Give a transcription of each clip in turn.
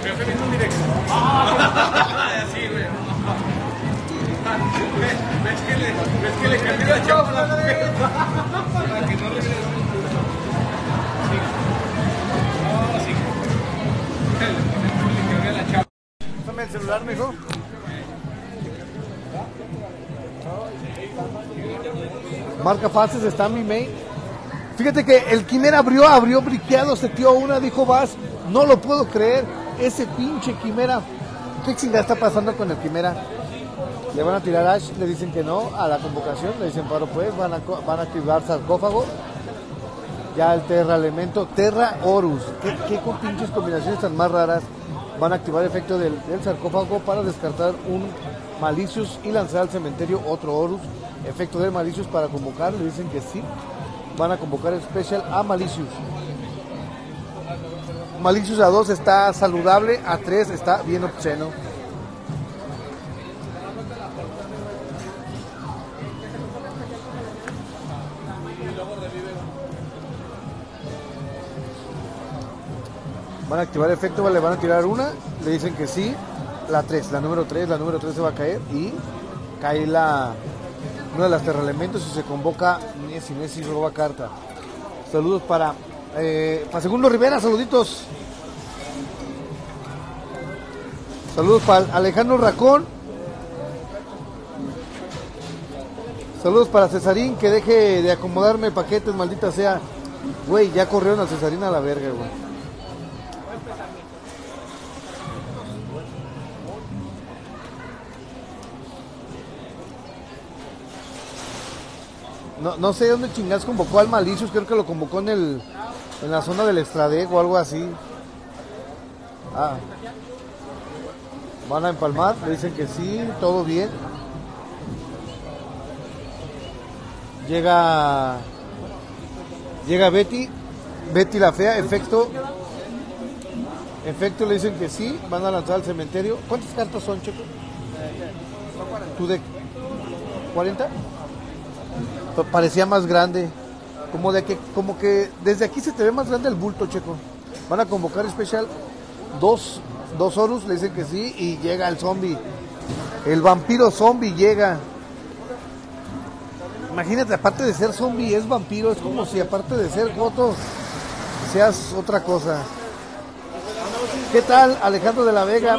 Pero se viene un directo. Así, güey. ¿Ves que le cambió la chapa a la mujer? Para que no le vea. Le cambió la chapa. Dame el celular, mijo. Marca fases, está mi mail. Fíjate que el Quimera abrió briqueado, se tiró una, dijo vas, no lo puedo creer, ese pinche Quimera. ¿Qué chingada está pasando con el Quimera? Le van a tirar Ash, le dicen que no a la convocación, le dicen paro pues, van a activar sarcófago. Ya el Terra Elemento, Terra Horus, ¿qué con pinches combinaciones tan más raras? Van a activar efecto del sarcófago para descartar un Malicious y lanzar al cementerio otro Horus. Efecto del Malicious para convocar, le dicen que sí. Van a convocar especial a Malicious. Malicious a 2 está saludable, a 3 está bien obsceno. Van a activar efecto, le van a tirar una, le dicen que sí, la número 3 se va a caer y cae una de las terraelementos y se convoca Nessi roba carta. Saludos para Segundo Rivera, saluditos. Saludos para Alejandro Racón. Saludos para Cesarín, que deje de acomodarme paquetes, maldita sea. Güey, ya corrieron a Cesarín a la verga, güey. No sé dónde chingados convocó al Malicious, creo que lo convocó en la zona del Estradec o algo así. Van a empalmar, le dicen que sí, todo bien. Llega Betty la fea, efecto le dicen que sí, van a lanzar al cementerio. ¿Cuántas cartas son, Checo? ¿Tu deck? ¿40? Parecía más grande, como que desde aquí se te ve más grande el bulto, Checo. Van a convocar especial dos Horus, le dicen que sí, y llega el zombie, el vampiro zombie llega. Imagínate, aparte de ser zombie es vampiro, es como si aparte de ser joto seas otra cosa. ¿Qué tal, Alejandro de la Vega?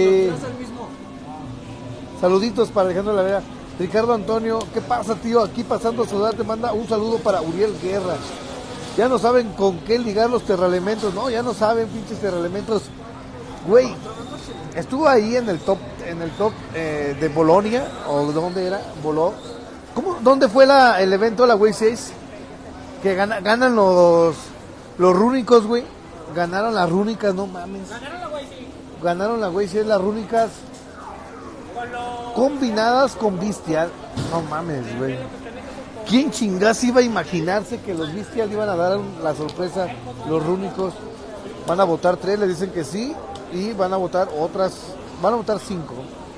Saluditos para Alejandro de la Vega. Ricardo Antonio, ¿qué pasa, tío? Aquí pasando a saludar, te manda un saludo para Uriel Guerra. Ya no saben con qué ligar los terraelementos, ¿no? Ya no saben, pinches terraelementos. Güey, estuvo ahí en el top de Bolonia, o ¿dónde era? ¿Dónde fue el evento de la Way 6? Que ganan los rúnicos, güey. Ganaron las rúnicas, no mames. Ganaron la Way 6, las rúnicas. Combinadas con Bestial. No mames, güey. ¿Quién chingas iba a imaginarse que los Bestial iban a dar la sorpresa? Los rúnicos van a votar 3, le dicen que sí. Y van a votar 5.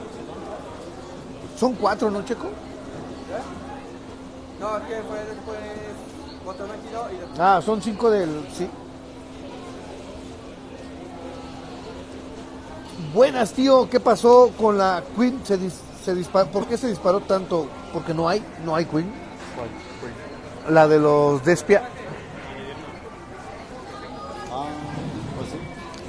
Son 4, ¿no, Checo? No, es que fue después votó 22 y después... Son 5 del... sí. Buenas, tío, ¿qué pasó con la Queen? Se disparó. ¿Por qué se disparó tanto? Porque no hay Queen. La de los Despia. Pues sí.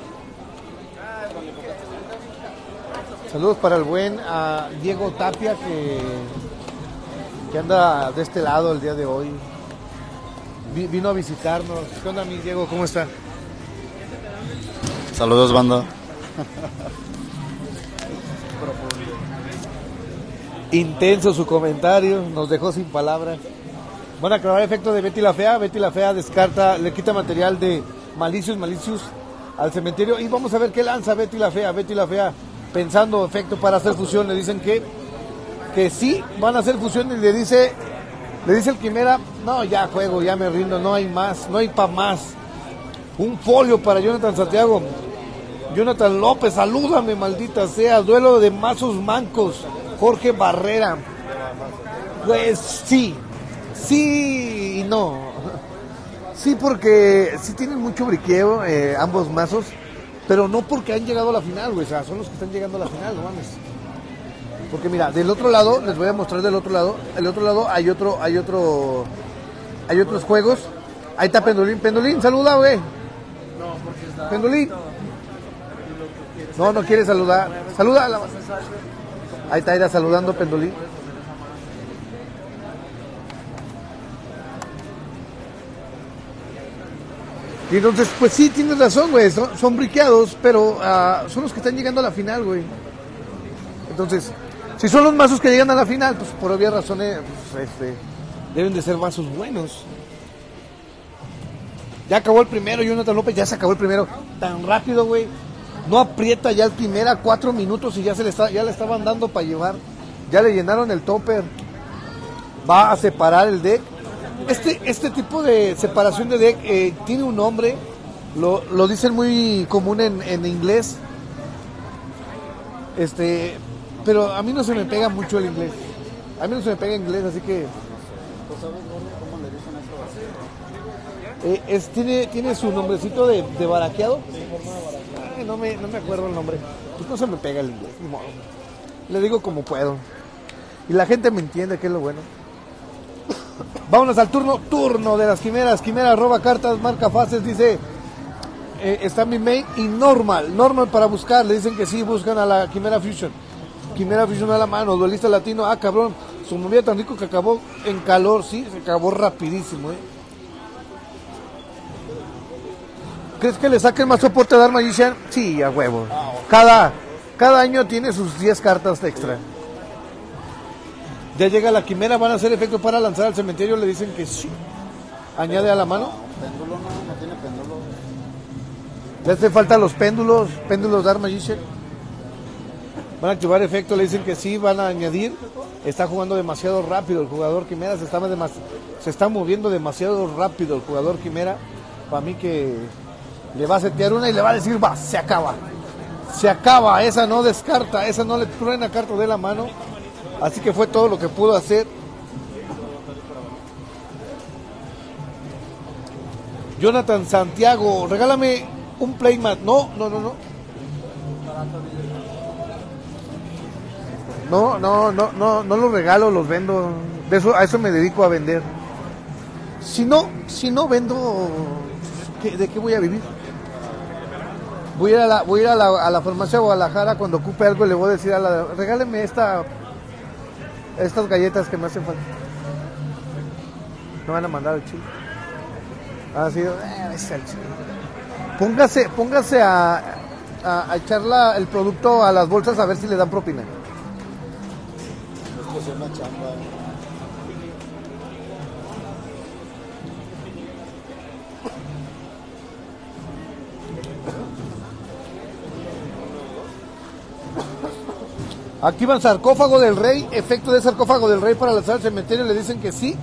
Saludos para el buen Diego Tapia que anda de este lado el día de hoy. Vino a visitarnos. ¿Qué onda, mi Diego? ¿Cómo está? Saludos, banda. Intenso su comentario, nos dejó sin palabras. Van a acabar efecto de Betty la Fea. Betty la Fea descarta, le quita material de Malicious al cementerio. Y vamos a ver qué lanza Betty la Fea. Betty la Fea pensando efecto para hacer fusión. Le dicen que sí, van a hacer fusión. Y le dice el Quimera, no, ya juego, ya me rindo, no hay más, no hay para más. Un folio para Jonathan Santiago. Jonathan López, salúdame, maldita sea. Duelo de mazos mancos. Jorge Barrera. Pues sí y no. Sí, porque sí tienen mucho briqueo ambos mazos. Pero no porque han llegado a la final, güey. O sea, son los que están llegando a la final, no mames. Porque mira, del otro lado, les voy a mostrar del otro lado. El otro lado hay otros juegos. Ahí está Pendulín. Pendulín, saluda, güey. Pendulín. No quiere saludar. Saluda. Ahí está, irá saludando Pendulín. Y entonces, pues sí, tienes razón, güey. Son briqueados, pero son los que están llegando a la final, güey. Entonces, si son los mazos que llegan a la final, pues por obvias razones, pues, deben de ser mazos buenos. Ya acabó el primero, Jonathan López, ya se acabó el primero. Tan rápido, güey. No aprieta ya el primera 4 minutos y ya le estaban dando para llevar. Ya le llenaron el topper. Va a separar el deck. Este tipo de separación de deck tiene un nombre. Lo dicen muy común en inglés. Pero a mí no se me pega mucho el inglés. A mí no se me pega inglés, así que... ¿Tú sabes, gordo, cómo le dicen eso? Tiene su nombrecito de baraqueado. Ay, no me acuerdo el nombre. Pues no se me pega el inglés, ni modo. Le digo como puedo. Y la gente me entiende, que es lo bueno. Vámonos al turno de las quimeras. Quimera roba cartas, marca fases, dice... está mi main y normal para buscar. Le dicen que sí, buscan a la Quimera Fusion. Quimera Fusion a la mano, duelista latino. Ah, cabrón, su movida tan rico que acabó en calor. Sí, se acabó rapidísimo, ¿Crees que le saquen más soporte a Dark Magician? Sí, a huevo. Cada año tiene sus 10 cartas extra. Ya llega la Quimera, van a hacer efecto para lanzar al cementerio. Le dicen que sí. Añade a la mano. Péndulo no tiene péndulo. Le hace falta los péndulos Dark Magician. Van a activar efecto, le dicen que sí, van a añadir. Está jugando demasiado rápido el jugador Quimera, se está moviendo demasiado rápido el jugador Quimera. Para mí que le va a setear una y le va a decir, va, se acaba. Se acaba, esa no descarta, esa no le truena carta de la mano. Así que fue todo lo que pudo hacer. Jonathan Santiago, regálame un playmat. No. No los regalo, los vendo. A eso me dedico a vender. Si no vendo, ¿de qué voy a vivir? Voy a ir a la farmacia de Guadalajara, cuando ocupe algo le voy a decir regáleme estas galletas que me hacen falta. No van a mandar al chile. Así, es el chile. Póngase a echar el producto a las bolsas a ver si le dan propina. Es que es una chamba. Activan sarcófago del rey, efecto de sarcófago del rey para lanzar al cementerio, le dicen que sí.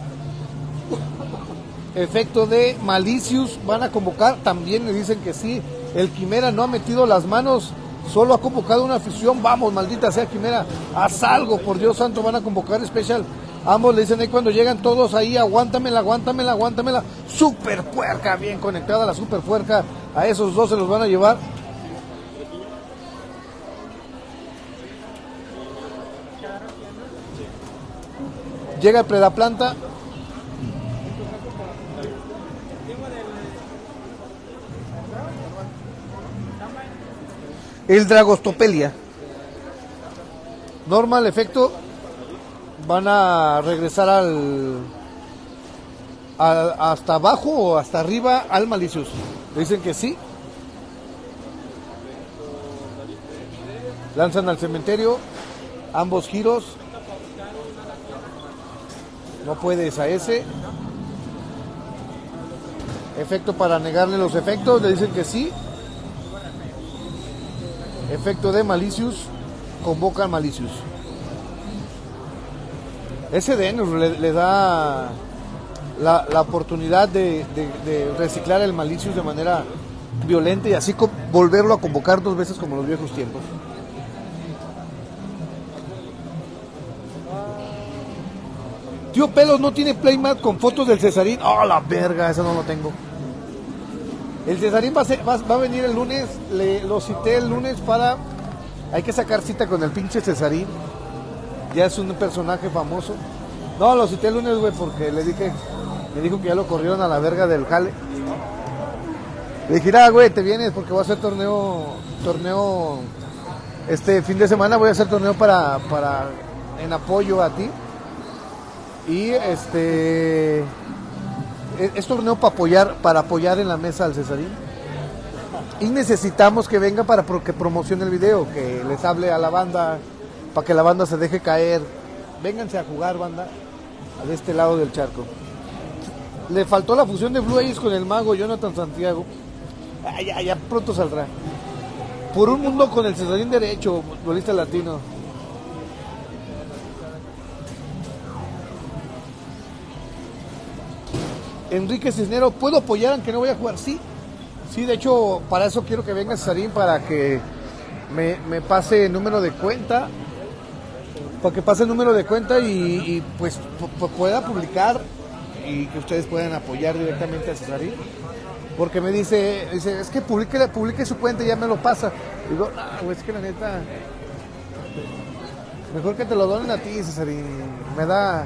Efecto de Malicious, van a convocar, también le dicen que sí. El Quimera no ha metido las manos, solo ha convocado una fusión. Vamos, maldita sea Quimera, haz algo, por Dios santo, van a convocar especial. Ambos le dicen ahí cuando llegan todos ahí, aguántamela. Super puerca, bien conectada la super puerca, a esos dos se los van a llevar. Llega el Predaplanta. El Dragostopelia. Normal efecto. Van a regresar hasta abajo o hasta arriba al Malicious. Dicen que sí. Lanzan al cementerio. Ambos giros. No puedes a ese. Efecto para negarle los efectos. Le dicen que sí. Efecto de Malicious. Convoca al Malicious. Ese Denus le da la oportunidad de reciclar el Malicious de manera violenta y así volverlo a convocar 2 veces como en los viejos tiempos. Tío Pelos no tiene playmat con fotos del Cesarín. ¡Oh, la verga! Eso no lo tengo. El Cesarín va a venir el lunes, lo cité el lunes para... Hay que sacar cita con el pinche Cesarín. Ya es un personaje famoso. No, lo cité el lunes, güey, porque me dijo que ya lo corrieron a la verga del jale. Le dije, güey, te vienes porque voy a hacer torneo, este fin de semana voy a hacer torneo en apoyo a ti. Y es torneo para apoyar en la mesa al Cesarín. Y necesitamos que venga para que promocione el video, que les hable a la banda, para que la banda se deje caer. Vénganse a jugar, banda, de este lado del charco. Le faltó la fusión de Blue Eyes con el mago Jonathan Santiago. Ya pronto saldrá. Por un mundo con el Cesarín derecho, futbolista latino. Enrique Cisnero, ¿puedo apoyar aunque no voy a jugar? Sí, de hecho, para eso quiero que venga Cesarín, para que me pase el número de cuenta, y pues pueda publicar y que ustedes puedan apoyar directamente a Cesarín. Porque me dice, es que publique su cuenta y ya me lo pasa. Digo, no, es que la neta, mejor que te lo donen a ti, Cesarín. Me da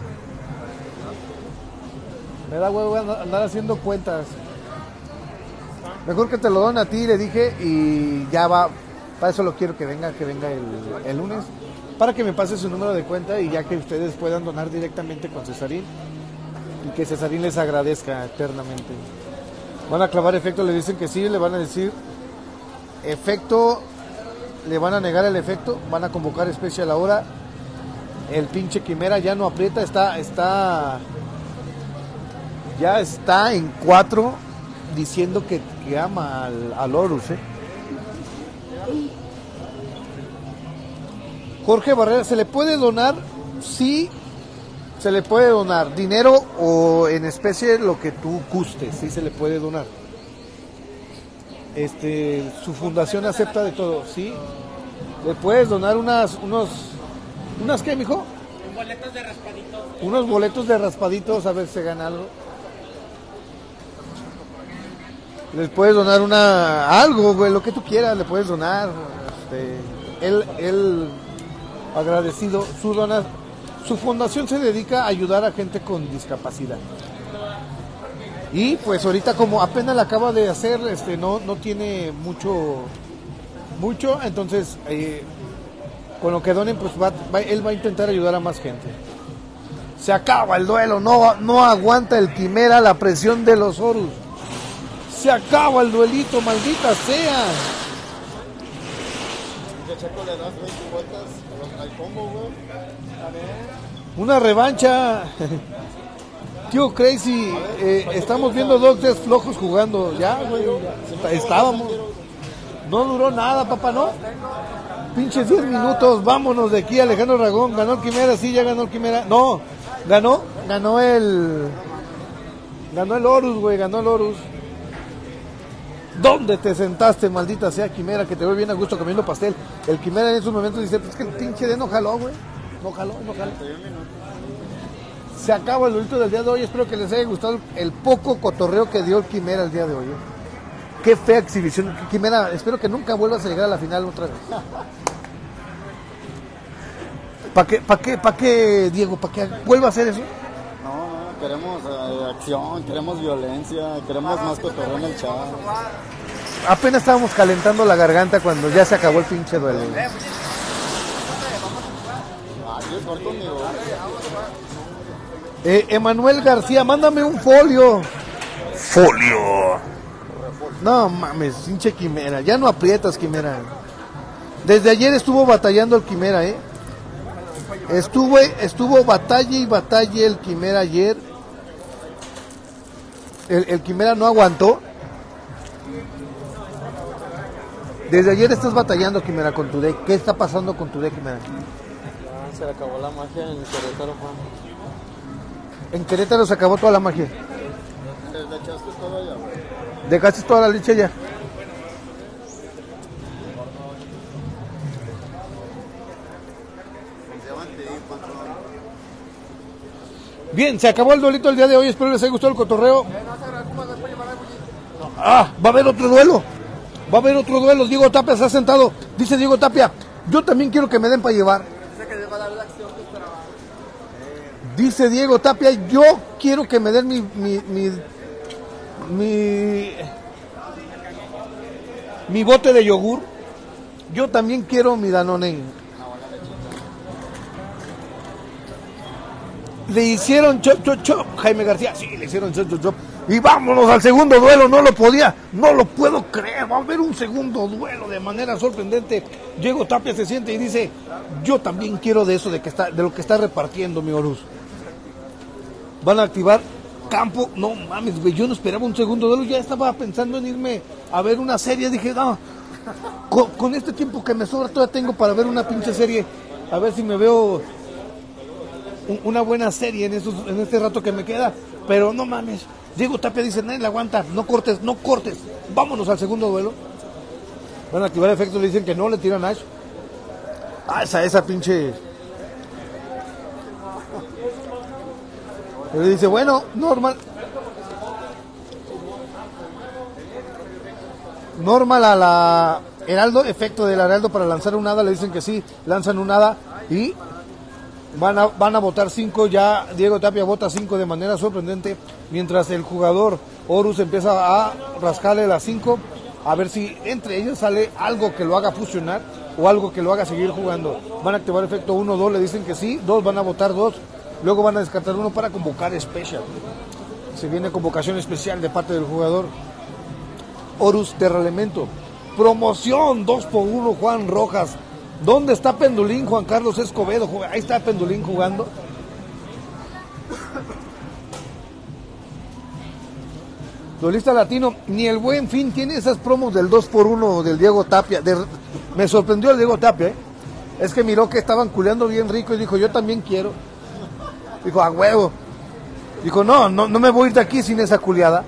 huevo andar haciendo cuentas. Mejor que te lo donen a ti, le dije, y ya va. Para eso lo quiero que venga el lunes, para que me pase su número de cuenta y ya que ustedes puedan donar directamente con Cesarín y que Cesarín les agradezca eternamente. Van a clavar efecto, le dicen que sí, le van a decir efecto, le van a negar el efecto, van a convocar especial ahora. El pinche Quimera ya no aprieta, ya está en 4 diciendo que ama al Horus, Jorge Barrera, ¿se le puede donar? Sí, se le puede donar dinero o en especie, lo que tú gustes, sí se le puede donar. Su fundación acepta de todo, sí. Le puedes donar unas ¿qué, mijo? Boletos de raspaditos. Unos boletos de raspaditos, a ver si se gana algo. Les puedes donar algo, güey, lo que tú quieras, le puedes donar. Él agradecido, su fundación se dedica a ayudar a gente con discapacidad. Y pues ahorita, como apenas la acaba de hacer, no tiene mucho, entonces con lo que donen, pues él va a intentar ayudar a más gente. Se acaba el duelo, no aguanta el Quimera la presión de los Horus. Se acaba el duelito, maldita sea. ¿Qué Checo le das 20 vueltas al combo, güey? Una revancha. Tío Crazy, estamos viendo 2 días flojos jugando. Ya, güey, estábamos. No duró nada, papá, ¿no? Pinches 10 minutos, vámonos de aquí. Alejandro Ragón, ganó el Quimera, sí, ya ganó el Quimera. No, ganó el Horus, güey, ganó el Horus. ¿Dónde te sentaste, maldita sea Quimera, que te veo bien a gusto comiendo pastel? El Quimera en esos momentos dice, pues que el pinche de no jaló, güey. No jaló. Se acaba el duelito del día de hoy. Espero que les haya gustado el poco cotorreo que dio el Quimera el día de hoy. Qué fea exhibición. Quimera, espero que nunca vuelvas a llegar a la final otra vez. ¿Para qué, Diego? ¿Para qué vuelva a hacer eso? No, queremos acción, queremos violencia, queremos más cotorreo en el chat. Apenas estábamos calentando la garganta cuando ya se acabó el pinche duelo. ¿Quieres jugar conmigo? Emanuel García, mándame un folio. No mames, pinche Quimera. Ya no aprietas, Quimera. Desde ayer estuvo batallando el Quimera, Estuvo batalla el Quimera ayer. El Quimera no aguantó. Desde ayer estás batallando, Quimera, con tu deck. ¿Qué está pasando con tu deck, Quimera? Ya, se le acabó la magia en Querétaro, Juan. En Querétaro se acabó toda la magia. ¿Le echaste todo allá, güey? Dejaste toda la leche ya. Bien, se acabó el duelito el día de hoy. Espero les haya gustado el cotorreo. Va a haber otro duelo. Va a haber otro duelo. Diego Tapia se ha sentado. Dice Diego Tapia, yo también quiero que me den para llevar. Dice Diego Tapia, yo quiero que me den mi bote de yogur. Yo también quiero mi Danone. Le hicieron chop, chop, chop. Jaime García, sí, le hicieron chop, chop, chop. Y vámonos al segundo duelo, no lo puedo creer, va a haber un segundo duelo de manera sorprendente. Diego Tapia se siente y dice, yo también quiero de eso, de lo que está repartiendo mi Horus. Van a activar campo, no mames, güey, yo no esperaba un segundo duelo, ya estaba pensando en irme a ver una serie, dije, no, con este tiempo que me sobra todavía tengo para ver una pinche serie, a ver si me veo una buena serie en este rato que me queda, pero no mames. Diego Tapia dice, nadie la aguanta, no cortes, vámonos al segundo duelo. Van a activar efectos, le dicen que no, le tiran Ash. Esa pinche. Le dice, bueno, normal a la Heraldo, efecto del Heraldo para lanzar un hada, le dicen que sí, lanzan un hada y van a votar 5, ya Diego Tapia vota 5 de manera sorprendente, mientras el jugador Horus empieza a rascarle las 5, a ver si entre ellos sale algo que lo haga fusionar o algo que lo haga seguir jugando. Van a activar efecto 1, 2, le dicen que sí, 2 van a votar 2, luego van a descartar 1 para convocar especial. Se viene convocación especial de parte del jugador Horus Terraelemento. Promoción 2x1 Juan Rojas. ¿Dónde está Pendulín Juan Carlos Escobedo? Ahí está Pendulín jugando. Duelista latino, ni el Buen Fin tiene esas promos del 2x1 del Diego Tapia. Me sorprendió el Diego Tapia, ¿eh? Es que miró que estaban culeando bien rico y dijo, yo también quiero. Dijo, a huevo. Dijo, no me voy a ir de aquí sin esa culeada.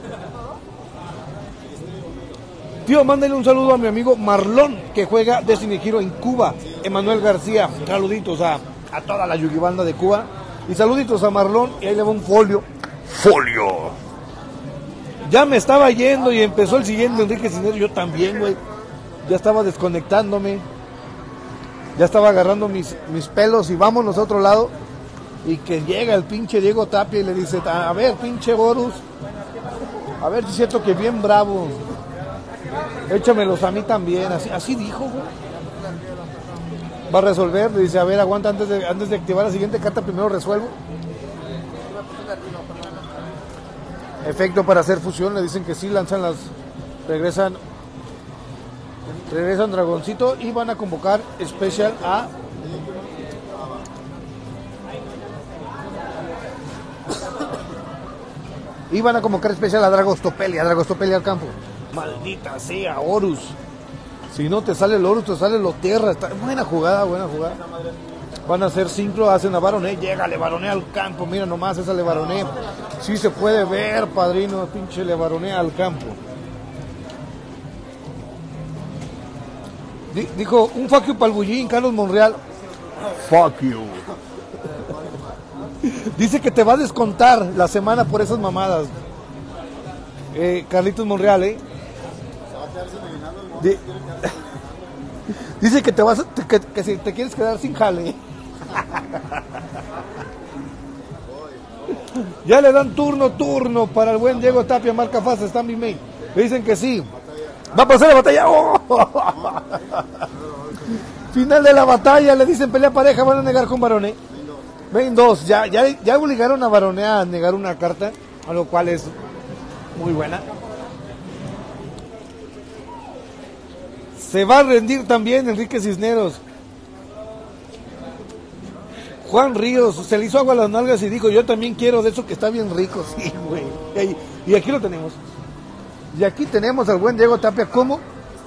Tío, mándale un saludo a mi amigo Marlón, que juega Destiny Hero en Cuba. Emanuel García, saluditos a toda la yugibanda de Cuba. Y saluditos a Marlón, y ahí le va un folio. ¡Folio! Ya me estaba yendo y empezó el siguiente Enrique Cisneros, yo también, güey. Ya estaba desconectándome. Ya estaba agarrando mis pelos y vámonos a otro lado. Y que llega el pinche Diego Tapia y le dice, a ver, pinche Horus, a ver si es cierto que bien bravo. Échamelos a mí también, así dijo, güey. Va a resolver, le dice, a ver, aguanta antes de activar la siguiente carta, primero resuelvo. Efecto para hacer fusión, le dicen que sí, regresan Dragoncito y van a convocar especial a Dragostopelia al campo. Maldita sea, Horus. Si no te sale el Horus, te sale lo tierra. Buena jugada. Van a hacer sincro, hacen a Baroné, llega, le Baroné al campo. Mira nomás, esa le Baroné. Sí se puede ver, padrino, pinche le Baroné al campo. Dijo, un fuck you para el Bullín, Carlos Monreal. Fuck you. Dice que te va a descontar la semana por esas mamadas. Carlitos Monreal, dice que que si te quieres quedar sin jale. Ya le dan turno para el buen Diego Tapia, marca fase, está mi mail. Le dicen que sí. Va a pasar la batalla. ¡Oh! Final de la batalla, le dicen pelea pareja, van a negar con Baroné. Ven dos, ya obligaron a Baroné a negar una carta, a lo cual es muy buena. Se va a rendir también Enrique Cisneros. Juan Ríos se le hizo agua a las nalgas y dijo, yo también quiero de eso que está bien rico. Sí, güey. Y aquí lo tenemos. Y aquí tenemos al buen Diego Tapia. ¿Cómo?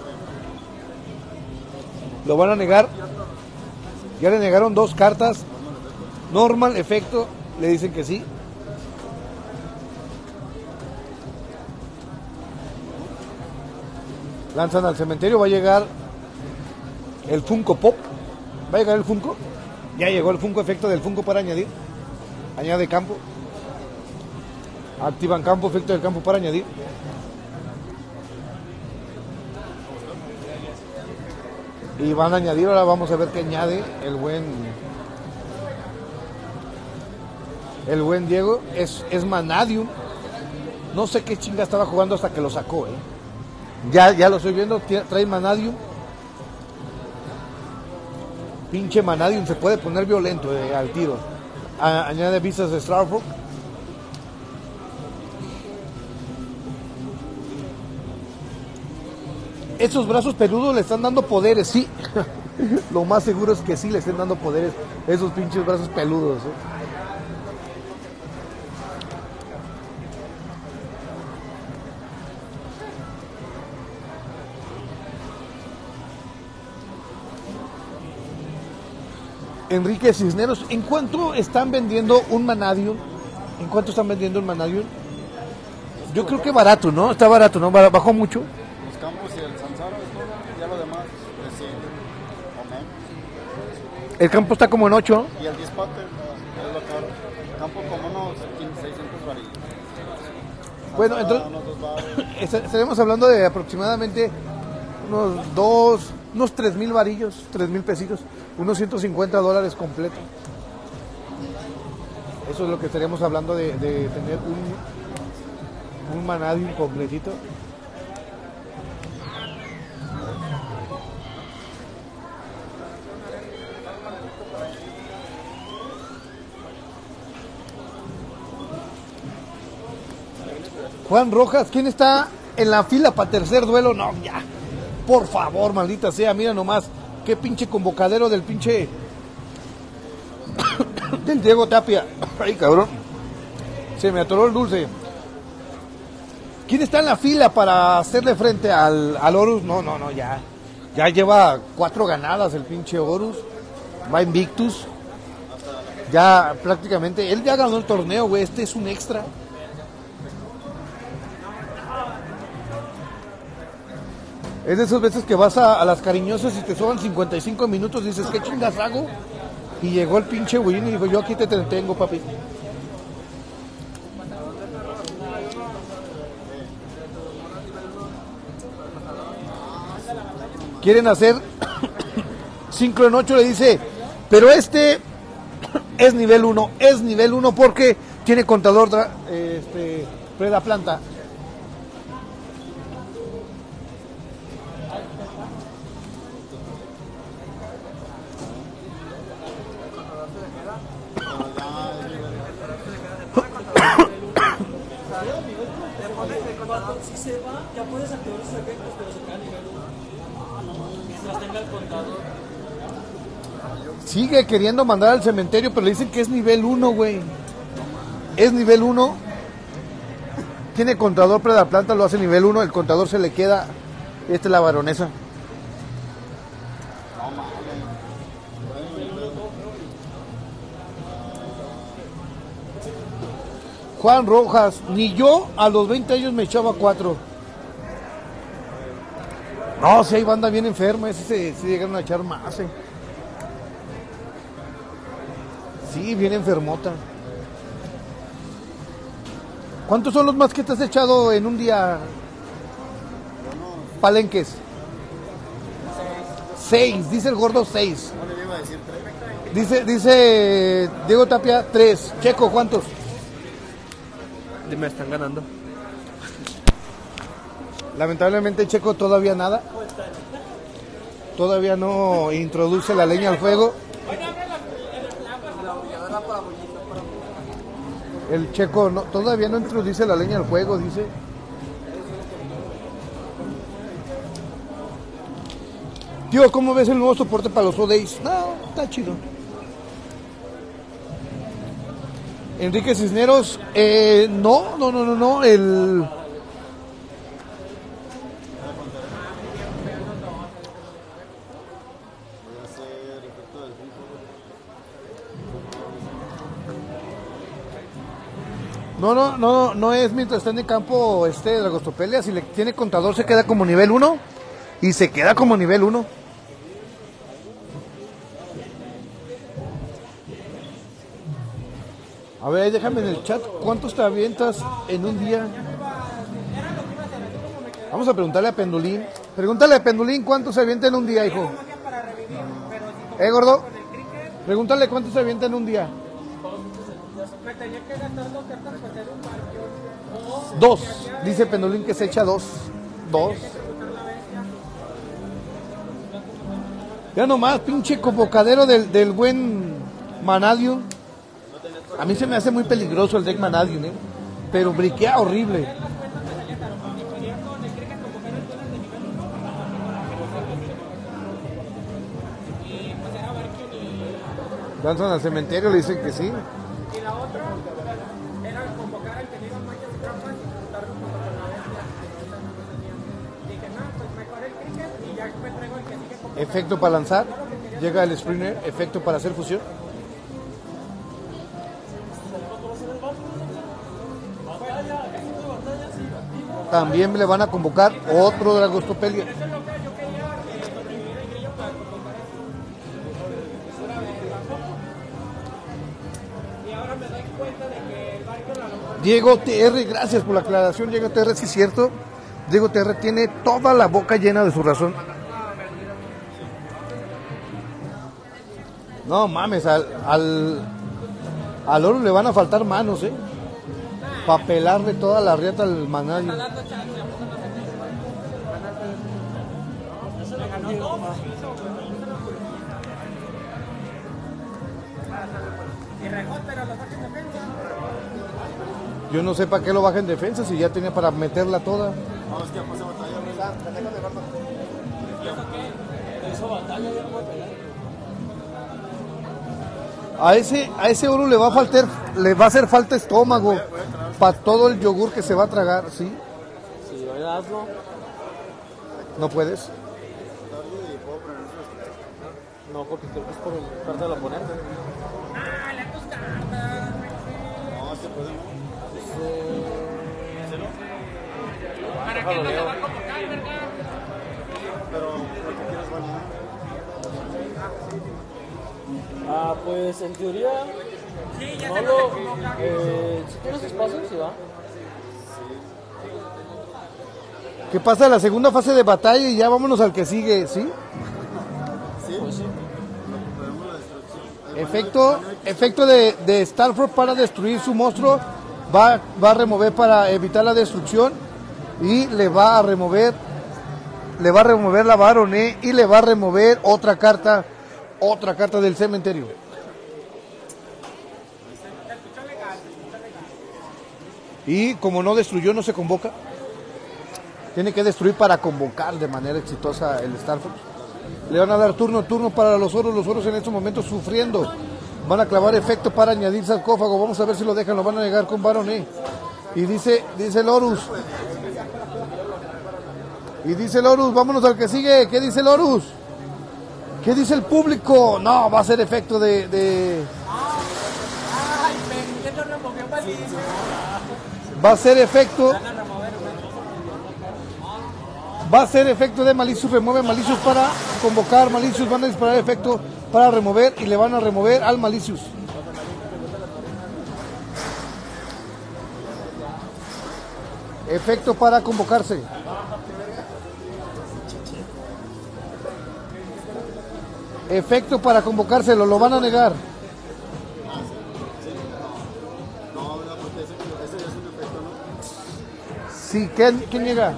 Lo van a negar. Ya le negaron 2 cartas. Normal, efecto. Le dicen que sí. Lanzan al cementerio, va a llegar el Funko Pop. Va a llegar el Funko. Ya llegó el Funko, efecto del Funko para añadir. Añade campo. Activan campo, efecto del campo para añadir. Y van a añadir, ahora vamos a ver qué añade el buen Diego. Es Vanadium. No sé qué chinga estaba jugando hasta que lo sacó, Ya lo estoy viendo, trae Vanadium. Pinche Vanadium se puede poner violento al tiro. Añade vistas de Starfog. Esos brazos peludos le están dando poderes, sí. Lo más seguro es que sí le estén dando poderes esos pinches brazos peludos. Enrique Cisneros, ¿en cuánto están vendiendo un Vanadium? ¿En cuánto están vendiendo un Vanadium? Yo creo que barato, ¿no? Está barato, ¿no? Bajó mucho. Los campos y el Sansaro es todo, ya lo demás es 100 o menos. El campo está como en 8. Y el dispate es lo caro. El campo como unos 600 varillos. Bueno, entonces estaremos hablando de aproximadamente unos 3,000 varillos, 3,000 pesitos, unos $150 completo. Eso es lo que estaríamos hablando de tener un Vanadium completito. Juan Rojas, ¿quién está en la fila para tercer duelo? No, ya. Por favor, maldita sea, mira nomás. Qué pinche convocadero del pinche del Diego Tapia. Ay, cabrón. Se me atoró el dulce. ¿Quién está en la fila para hacerle frente al Horus? No, ya. Ya lleva 4 ganadas el pinche Horus. Va invictus. Ya prácticamente, él ya ganó el torneo, güey. Este es un extra. Es de esas veces que vas a las cariñosas y te sobran 55 minutos y dices, ¿qué chingas hago? Y llegó el pinche Win y dijo, yo aquí te entretengo, papi. Quieren hacer Sincro en 8, le dice, pero este es nivel 1, porque tiene contador preda planta. Si se va, ya puedes activar sus efectos, pero se queda a nivel 1. Mientras tenga el contador. Sigue queriendo mandar al cementerio, pero le dicen que es nivel 1, güey. Es nivel 1. Tiene contador planta, lo hace nivel 1. El contador se le queda. Esta es la baronesa. Juan Rojas, ni yo a los 20 años me echaba 4. No, si hay banda bien enferma, ese se llegaron a echar más. Sí, bien enfermota. ¿Cuántos son los más que te has echado en un día? Palenques. 6, dice el gordo 6. No le iba a decir 3. Dice Diego Tapia 3. Checo, ¿cuántos? Me están ganando. Lamentablemente Checo todavía nada. Todavía no introduce la leña al fuego. El Checo todavía no introduce la leña al fuego, dice. Tío, ¿cómo ves el nuevo soporte para los ODays? No, está chido. Enrique Cisneros, no, el... No es mientras está en el campo Dragostopelia. Si le tiene contador se queda como nivel 1 y se queda como nivel 1. A ver, déjame en el chat, ¿cuántos te avientas en un día? Vamos a preguntarle a Pendulín. Pregúntale a Pendulín cuántos se avienta en un día, hijo. Gordo, pregúntale cuánto se avienta en un día. Me tenía que gastar 2 cartas para hacer un barrio. Dos. Dice Pendolín que se echa dos. Ya nomás, pinche convocadero del buen Manadium. A mí se me hace muy peligroso el deck Manadium, pero briquea horrible. Lanzan al cementerio, le dicen que sí. Y la otra era convocar al que diga manchas y trampas y juntarlo junto con la bestia. Dije, no, pues mejor el cricket y ya me traigo el que sigue convocando. Efecto para lanzar. Llega el Sprinter. Efecto para hacer fusión. También le van a convocar otro Dragostopelia. Diego TR, gracias por la aclaración. Diego TR, sí es cierto. Diego TR tiene toda la boca llena de su razón. No mames, al oro le van a faltar manos, para pelarle toda la riata al Manadium. Yo no sé para qué lo baja en defensa si ya tenía para meterla toda. A ese oro le va a hacer falta estómago para todo el yogur que se va a tragar, ¿sí? Sí, hazlo. ¿No puedes? No, porque creo que es por el carta del oponente. ¡Ah, le tus cartas! No, se puede, ¿no? ¿Para qué no se va a convocar, verdad? Pero, ¿por qué quieres bañar? Ah, pues en teoría. Sí, ya no se convoca. Si tienes espacio, sí va. Que pasa la segunda fase de batalla y ya vámonos al que sigue, ¿sí? Sí, Pues sí. podemos la destrucción. Efecto de Starford para destruir su monstruo. Va a remover para evitar la destrucción. Y le va a remover la Baroné y le va a remover otra carta del cementerio. Y como no destruyó, no se convoca. Tiene que destruir para convocar de manera exitosa el Starford. Le van a dar turno para los oros en estos momentos sufriendo. Van a clavar efecto para añadir sarcófago. Vamos a ver si lo dejan, lo van a negar con Baroné. Y dice el Horus. Vámonos al que sigue. ¿Qué dice el Horus? ¿Qué dice el público? No, va a ser efecto de... Ay, ¿qué no removió Malicio? Va a ser efecto... Va a ser efecto de Malicious, remueve Malicious para convocar Malicious, van a disparar efecto para remover y le van a remover al Malicious. Efecto para convocarse. Efecto para convocarse, lo van a negar. No, porque ese ya es un efecto, ¿no? Sí, ¿quién niega?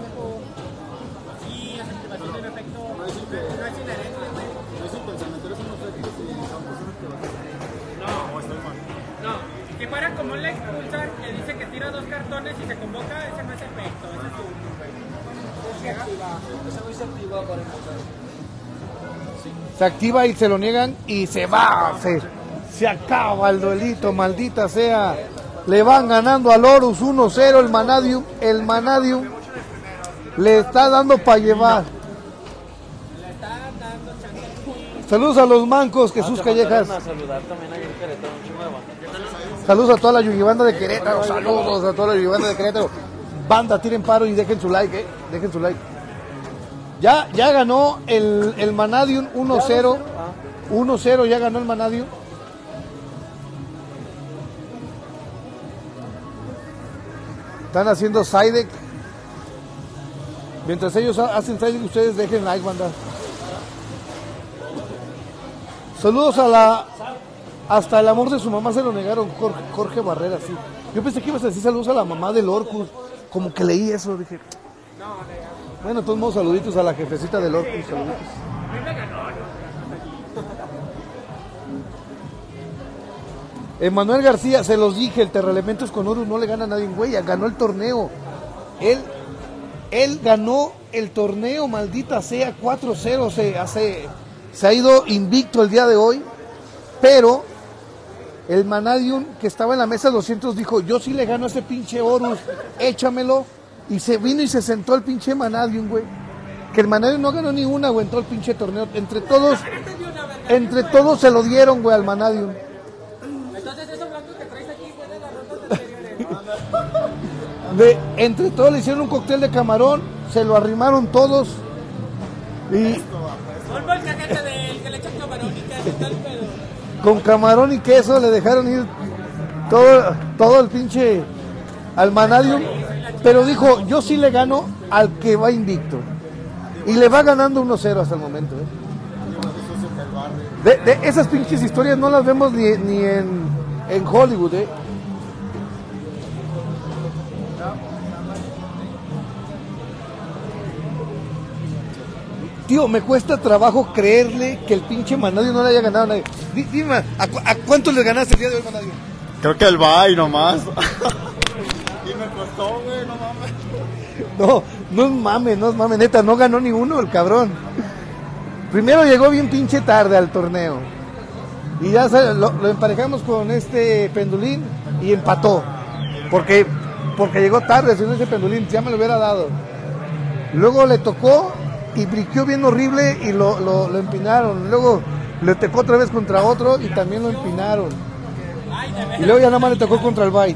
Si fuera como el expulsar, que dice que tira 2 cartones y se convoca, ese no es efecto, ese es un... Ese no se activa para impulsar. Se activa y se lo niegan y se va, se acaba el duelito, maldita sea. Le van ganando al Horus 1-0 el Manadium le está dando para llevar. Saludos a los mancos, Jesús Callejas. Saludos a toda la Yugibanda de Querétaro. Saludos a toda la Yugibanda de Querétaro. Banda, tiren paro y dejen su like, dejen su like. Ya ganó el Manadium 1-0. 1-0 ya ganó el Manadium. Están haciendo side deck. Mientras ellos hacen side deck, ustedes dejen like, banda. Saludos a la... Hasta el amor de su mamá se lo negaron, Jorge Barrera, sí. Yo pensé que ibas a decir saludos a la mamá del Orcus. Como que leí eso, dije... Bueno, de todos modos, saluditos a la jefecita del Orcus, saluditos. Emanuel García, se los dije, el Terraelementos con Horus no le gana a nadie, güey, ganó el torneo. Él ganó el torneo, maldita sea, 4-0, se ha ido invicto el día de hoy, pero el Manadium que estaba en la mesa 200 dijo, yo sí le gano a ese pinche Horus, échamelo, y se vino y se sentó el pinche Manadium, güey. Que el Manadium no ganó ni una, güey, en todo el pinche torneo, entre todos se lo dieron, güey, al Manadium. Entonces esos blancos que traes aquí fue de las rondas anteriores. Entre todos le hicieron un cóctel de camarón, se lo arrimaron todos y Son molcajete del que le echan camarón y queso y tal, pero... con camarón y queso le dejaron ir todo el pinche al Manadium, pero dijo, yo sí le gano al que va invicto y le va ganando 1-0 hasta el momento, De esas pinches historias no las vemos ni en Hollywood, Tío, me cuesta trabajo creerle que el pinche Manadium no le haya ganado a nadie. Dime, ¿a cuánto le ganaste el día de hoy, Manadium? Creo que el bye nomás. Y me costó, güey, no mames. No es mame, neta, no ganó ni uno el cabrón. Primero llegó bien pinche tarde al torneo. Y ya lo emparejamos con este Pendulín y empató. Porque llegó tarde, si no ese Pendulín ya me lo hubiera dado. Luego le tocó y briqueó bien horrible y lo empinaron. Luego le tocó otra vez contra otro y también lo empinaron. Y luego ya nada más le tocó contra el Byte.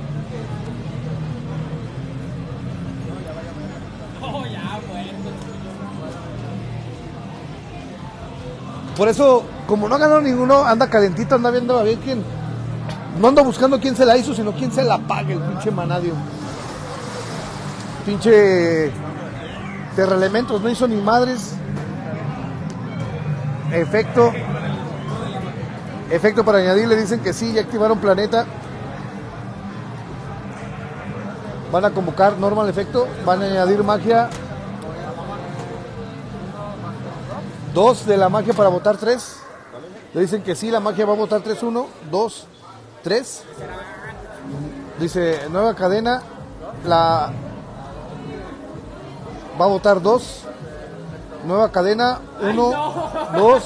Por eso, como no ganó ninguno, anda calentito, anda viendo a ver quién. No anda buscando quién se la hizo, sino quién se la pague el pinche Manadium. Pinche Terraelementos no hizo ni madres. Efecto para añadir, le dicen que sí, ya activaron planeta. Van a convocar normal efecto, van a añadir magia. 2 de la magia para votar 3. Le dicen que sí, la magia va a votar 3, 1, 2, 3. Dice nueva cadena, la va a votar 2. Nueva cadena, 1, 2.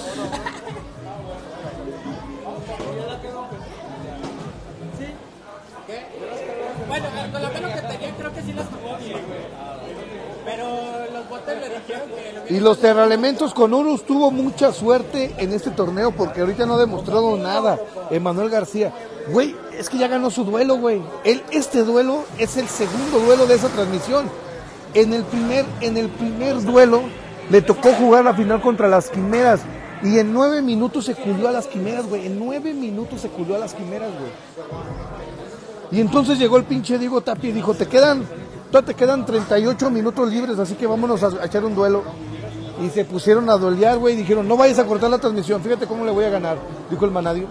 Bueno, con la mano que tenía creo que sí las jugó bien, pero los botes le dijeron que... Y los Terraelementos con Horus tuvo mucha suerte en este torneo porque ahorita no ha demostrado nada. Emanuel García, güey, es que ya ganó su duelo, güey. Este duelo es el segundo duelo de esa transmisión. En el primer duelo le tocó jugar la final contra las Quimeras y en 9 minutos se culió a las Quimeras, güey. En 9 minutos se culió a las Quimeras, güey. Y entonces llegó el pinche Diego Tapia y dijo, te quedan 38 minutos libres, así que vámonos a echar un duelo. Y se pusieron a duelear, güey, y dijeron, no vayas a cortar la transmisión, fíjate cómo le voy a ganar, dijo el Manadium.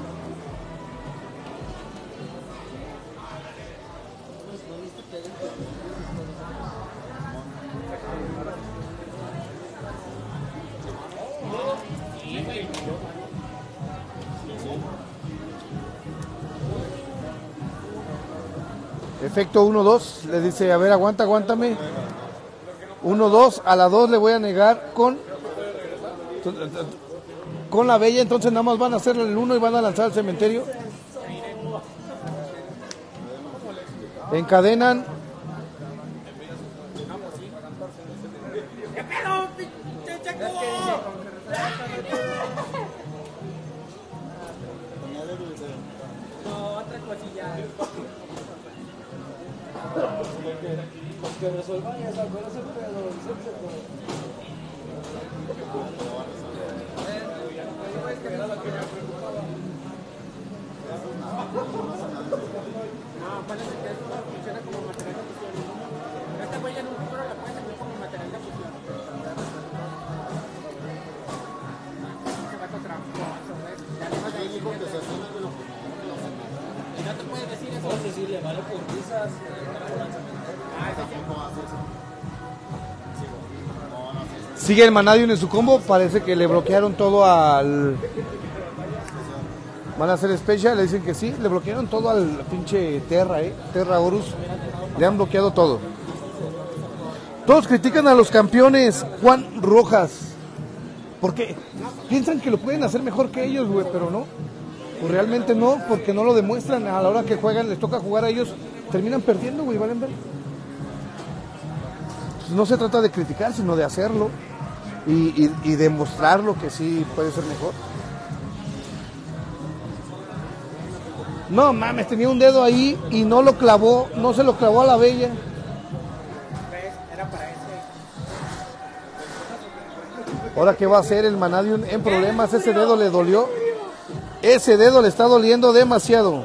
Efecto 1-2, le dice, a ver, aguántame. 1-2, a la 2 le voy a negar con la bella, entonces nada más van a hacer el 1 y van a lanzar al cementerio. Encadenan. ¿Qué pedo, pinche Checo? No, otra cosilla. Que resuelvan esa cosa, pero No, parece que esto funciona como material de fusión. Este güey en un futuro la puede servir como material de fusión. Se va a otra cosa. Sigue el Manadium en su combo, parece que le bloquearon todo al... Van a hacer special, le dicen que sí, le bloquearon todo al pinche Terra, Terra Horus. Le han bloqueado todo. Todos critican a los campeones Juan Rojas. Porque piensan que lo pueden hacer mejor que ellos, güey, pero no. Pues realmente no, porque no lo demuestran. A la hora que juegan, les toca jugar a ellos, terminan perdiendo, güey, ¿valen ver? Pues no se trata de criticar, sino de hacerlo y demostrarlo que sí puede ser mejor. No mames, tenía un dedo ahí y no lo clavó, no se lo clavó a la bella. Era para ese. Ahora, ¿qué va a hacer el Manadium en problemas? Ese dedo le dolió. Ese dedo le está doliendo demasiado.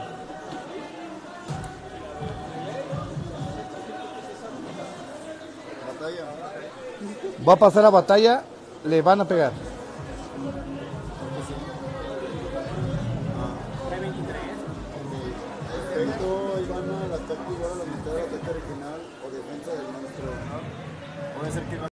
Va a pasar a batalla, le van a pegar. Efecto, Ivana, el ataque igual a la mitad del ataque original o defensa del monstruo. Puede ser que